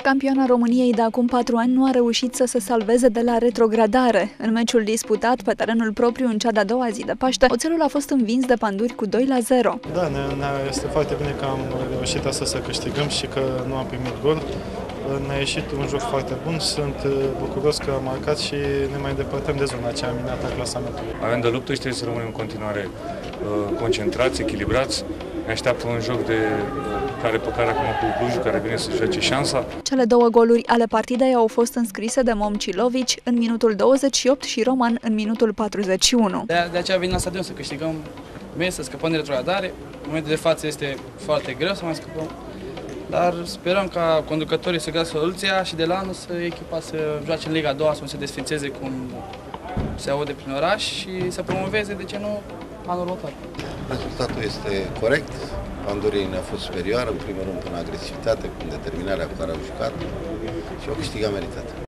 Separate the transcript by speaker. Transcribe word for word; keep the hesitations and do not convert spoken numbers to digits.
Speaker 1: Campioana României de acum patru ani nu a reușit să se salveze de la retrogradare. În meciul disputat pe terenul propriu în cea de-a doua zi de Paște, Oțelul a fost învins de Panduri cu doi la zero.
Speaker 2: Da, ne, ne, este foarte bine că am reușit astăzi să câștigăm și că nu am primit gol. Ne-a ieșit un joc foarte bun, sunt bucuros că am marcat și ne mai îndepărtăm de zona aceea minată a clasamentului.
Speaker 3: Avem de luptă și trebuie să rămânem în continuare concentrați, echilibrați. Ne așteaptă un joc de care pe care acum cu Clujul, care vine să joace șansa.
Speaker 1: Cele două goluri ale partidei au fost înscrise de Momcilovici în minutul douăzeci și opt și Roman în minutul patruzeci și unu.
Speaker 4: De, de aceea vin la stadion să câștigăm meci, să scăpăm de retrogradare. În momentul de față este foarte greu să mai scăpăm, dar sperăm ca conducătorii să găsească soluția și de la anul să echipa să joace în Liga a doua, să nu se desfințeze cum se aude prin oraș și să promoveze, de ce nu, anul următor.
Speaker 5: Rezultatul este corect. Pandurii ne-a fost superioară, în primul rând, prin agresivitate, prin determinarea cu care au jucat și au câștigat meritat.